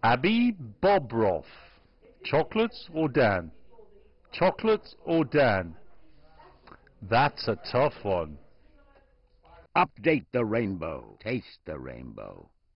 Abby Bobroff. Chocolates or Dan? Chocolates or Dan? That's a tough one. Update the rainbow. Taste the rainbow.